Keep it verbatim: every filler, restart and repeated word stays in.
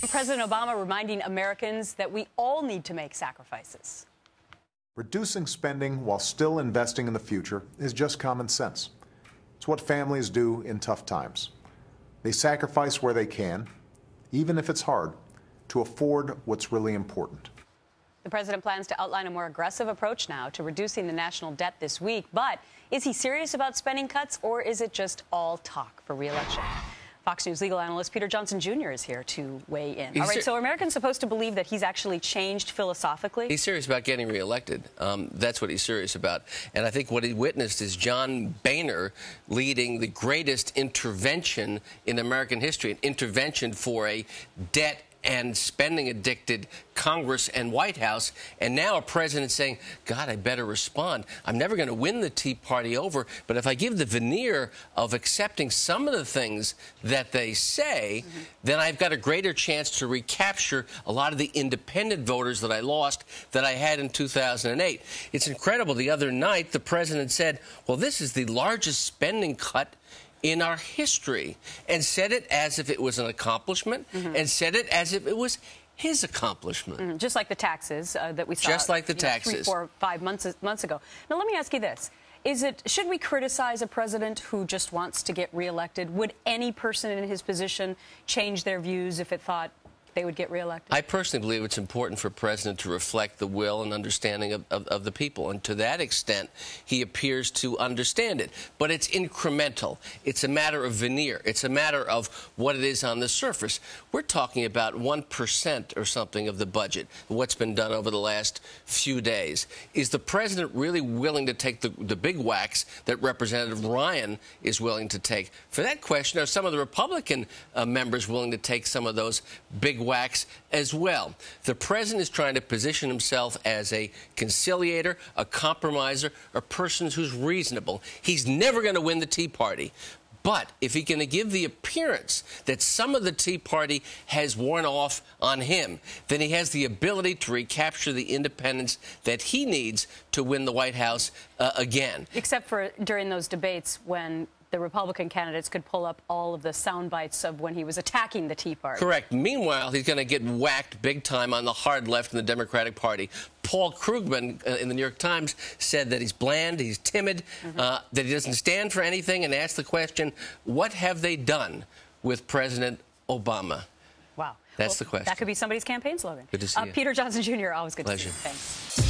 President Obama reminding Americans that we all need to make sacrifices. Reducing spending while still investing in the future is just common sense. It's what families do in tough times. They sacrifice where they can, even if it's hard, to afford what's really important. The president plans to outline a more aggressive approach now to reducing the national debt this week. But is he serious about spending cuts, or is it just all talk for re-election? Fox News legal analyst Peter Johnson Junior is here to weigh in. He's All right, so are Americans supposed to believe that he's actually changed philosophically? He's serious about getting reelected. Um, that's what he's serious about. And I think what he witnessed is John Boehner leading the greatest intervention in American history, an intervention for a debt and spending-addicted Congress and White House, and now a president saying, God, I better respond. I'm never going to win the Tea Party over, but if I give the veneer of accepting some of the things that they say, mm-hmm. then I've got a greater chance to recapture a lot of the independent voters that I lost that I had in two thousand eight. It's incredible. The other night, the president said, well, this is the largest spending cut in our history, and said it as if it was an accomplishment, mm-hmm. and said it as if it was his accomplishment. Mm-hmm. Just like the taxes uh, that we saw just like the taxes. Know, three, four, five months, months ago. Now, let me ask you this. Is it, should we criticize a president who just wants to get reelected? Would any person in his position change their views if it thought they would get reelected? I personally believe it's important for a president to reflect the will and understanding of, of, of the people. And to that extent, he appears to understand it. But it's incremental. It's a matter of veneer. It's a matter of what it is on the surface. We're talking about one percent or something of the budget, what's been done over the last few days. Is the president really willing to take the, the big whacks that Representative Ryan is willing to take? For that question, are some of the Republican uh, members willing to take some of those big whacks as well? The president is trying to position himself as a conciliator, a compromiser, a person who's reasonable. He's never going to win the Tea Party. But if he can give the appearance that some of the Tea Party has worn off on him, then he has the ability to recapture the independence that he needs to win the White House uh, again. Except for during those debates when the Republican candidates could pull up all of the sound bites of when he was attacking the Tea Party. Correct. Meanwhile, he's going to get whacked big time on the hard left in the Democratic Party. Paul Krugman uh, in the New York Times said that he's bland, he's timid, mm-hmm. uh, that he doesn't stand for anything, and asked the question, what have they done with President Obama? Wow. That's well, the question. That could be somebody's campaign slogan. Good to see uh, you. Peter Johnson Junior, always good Pleasure. to see you. Thanks.